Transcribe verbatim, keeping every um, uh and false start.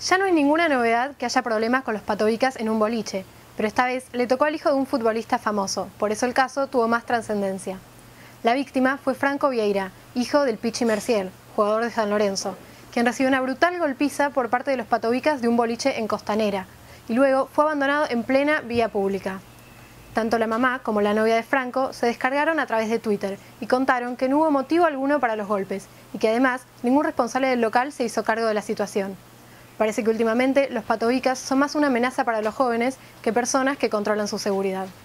Ya no hay ninguna novedad que haya problemas con los patobicas en un boliche, pero esta vez le tocó al hijo de un futbolista famoso, por eso el caso tuvo más trascendencia. La víctima fue Franco Vieira, hijo del Pichi Mercier, jugador de San Lorenzo, quien recibió una brutal golpiza por parte de los patobicas de un boliche en Costanera, y luego fue abandonado en plena vía pública. Tanto la mamá como la novia de Franco se descargaron a través de Twitter y contaron que no hubo motivo alguno para los golpes y que además ningún responsable del local se hizo cargo de la situación. Parece que últimamente los patobicas son más una amenaza para los jóvenes que personas que controlan su seguridad.